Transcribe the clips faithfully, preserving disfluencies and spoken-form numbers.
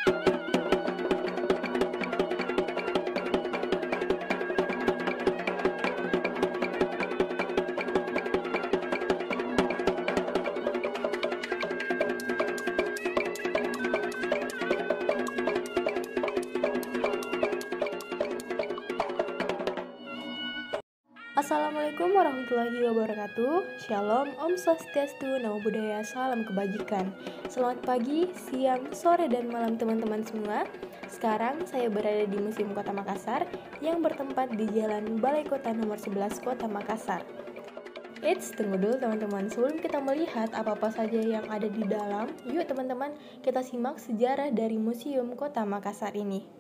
Assalamualaikum warahmatullahi wabarakatuh. Shalom, Om Swastiastu, Namo Buddhaya, salam kebajikan. Selamat pagi, siang, sore, dan malam teman-teman semua. Sekarang saya berada di Museum Kota Makassar yang bertempat di Jalan Balai Kota nomor sebelas Kota Makassar. Eits, tunggu dulu teman-teman. Sebelum kita melihat apa-apa saja yang ada di dalam, yuk teman-teman kita simak sejarah dari Museum Kota Makassar ini.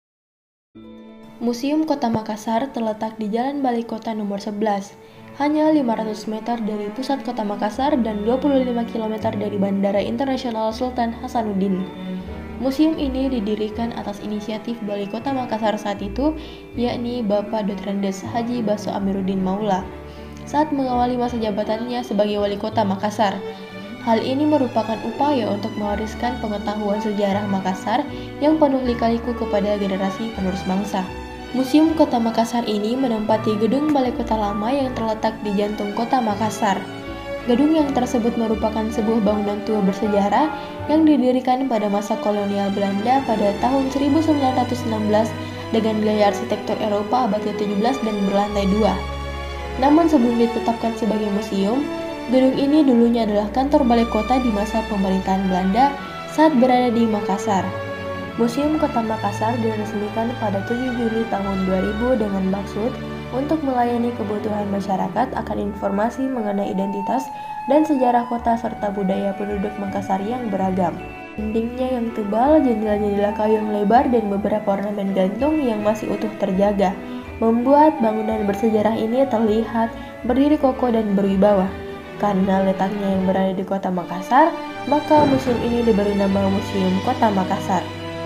Museum Kota Makassar terletak di Jalan Balai Kota nomor sebelas, hanya lima ratus meter dari pusat Kota Makassar dan dua puluh lima kilometer dari Bandara Internasional Sultan Hasanuddin. Museum ini didirikan atas inisiatif Balai Kota Makassar saat itu, yakni Bapak Dotrendes Haji Baso Amiruddin Maula, saat mengawali masa jabatannya sebagai Wali Kota Makassar. Hal ini merupakan upaya untuk mewariskan pengetahuan sejarah Makassar yang penuh lika-liku kepada generasi penerus bangsa. Museum Kota Makassar ini menempati gedung Balai Kota Lama yang terletak di jantung Kota Makassar. Gedung yang tersebut merupakan sebuah bangunan tua bersejarah yang didirikan pada masa kolonial Belanda pada tahun seribu sembilan ratus enam belas dengan gaya arsitektur Eropa abad ke tujuh belas dan berlantai dua. Namun sebelum ditetapkan sebagai museum, gedung ini dulunya adalah kantor balai kota di masa pemerintahan Belanda saat berada di Makassar. Museum Kota Makassar diresmikan pada tujuh Juli tahun dua ribu dengan maksud untuk melayani kebutuhan masyarakat akan informasi mengenai identitas dan sejarah kota serta budaya penduduk Makassar yang beragam. Dindingnya yang tebal, jendela-jendela kayu yang lebar, dan beberapa ornamen gantung yang masih utuh terjaga, membuat bangunan bersejarah ini terlihat berdiri kokoh dan berwibawa. Karena letaknya yang berada di Kota Makassar, maka museum ini diberi nama Museum Kota Makassar.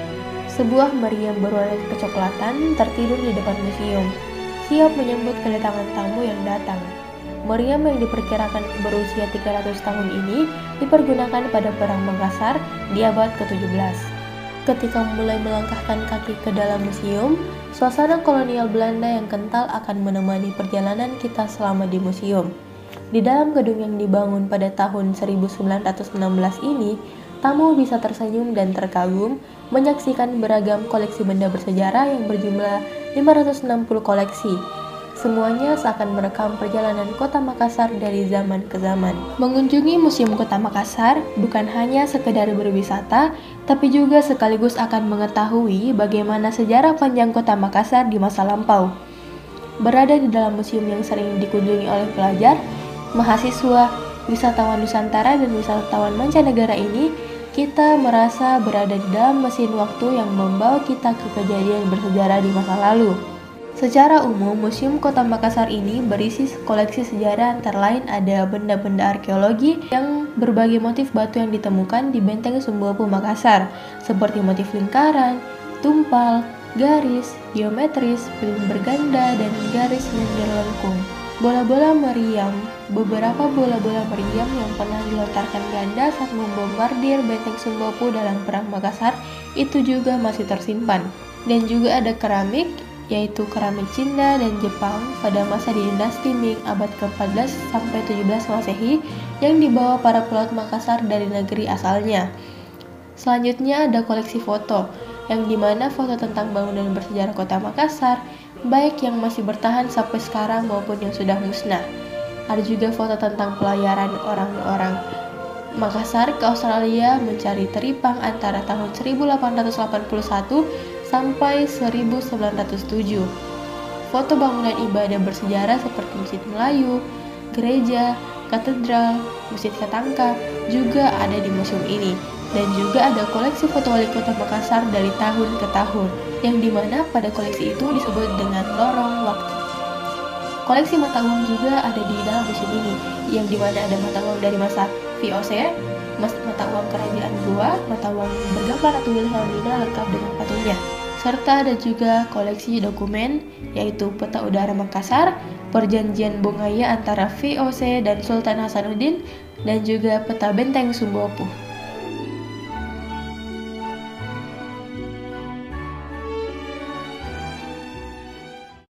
Sebuah meriam berwarna kecoklatan tertidur di depan museum, siap menyambut kedatangan tamu yang datang. Meriam yang diperkirakan berusia tiga ratus tahun ini dipergunakan pada Perang Makassar di abad ke tujuh belas. Ketika mulai melangkahkan kaki ke dalam museum, suasana kolonial Belanda yang kental akan menemani perjalanan kita selama di museum. Di dalam gedung yang dibangun pada tahun seribu sembilan ratus enam belas ini, tamu bisa tersenyum dan terkagum menyaksikan beragam koleksi benda bersejarah yang berjumlah lima ratus enam puluh koleksi. Semuanya seakan merekam perjalanan Kota Makassar dari zaman ke zaman. Mengunjungi Museum Kota Makassar bukan hanya sekedar berwisata, tapi juga sekaligus akan mengetahui bagaimana sejarah panjang Kota Makassar di masa lampau. Berada di dalam museum yang sering dikunjungi oleh pelajar, mahasiswa, wisatawan Nusantara, dan wisatawan mancanegara ini, kita merasa berada di dalam mesin waktu yang membawa kita ke kejadian bersejarah di masa lalu. Secara umum, Museum Kota Makassar ini berisi koleksi sejarah, antara lain ada benda-benda arkeologi yang berbagai motif batu yang ditemukan di Benteng Sumbopu Makassar, seperti motif lingkaran, tumpal, garis, geometris, film berganda, dan garis lendir lengkung. Bola-bola meriam, beberapa bola-bola meriam yang pernah dilontarkan Belanda saat membombardir Benteng Sumbopu dalam Perang Makassar itu juga masih tersimpan. Dan juga ada keramik, yaitu keramik Cina dan Jepang pada masa di dinasti Ming abad ke empat belas sampai tujuh belas Masehi yang dibawa para pelaut Makassar dari negeri asalnya. Selanjutnya ada koleksi foto, yang dimana foto tentang bangunan bersejarah Kota Makassar, baik yang masih bertahan sampai sekarang maupun yang sudah musnah. Ada juga foto tentang pelayaran orang-orang Makassar ke Australia mencari teripang antara tahun seribu delapan ratus delapan puluh satu sampai seribu sembilan ratus tujuh. Foto bangunan ibadah bersejarah seperti Masjid Melayu, gereja, katedral, Masjid Ketangka juga ada di museum ini. Dan juga ada koleksi foto wali kota Makassar dari tahun ke tahun, yang dimana pada koleksi itu disebut dengan lorong waktu. Koleksi mata uang juga ada di dalam museum ini, yang dimana ada mata uang dari masa V O C, mata uang kerajaan Goa, mata uang bergambar Ratu Wilhelmina lengkap dengan patungnya. Serta ada juga koleksi dokumen, yaitu peta udara Makassar, perjanjian Bongaya antara V O C dan Sultan Hasanuddin, dan juga peta Benteng Sumbopu.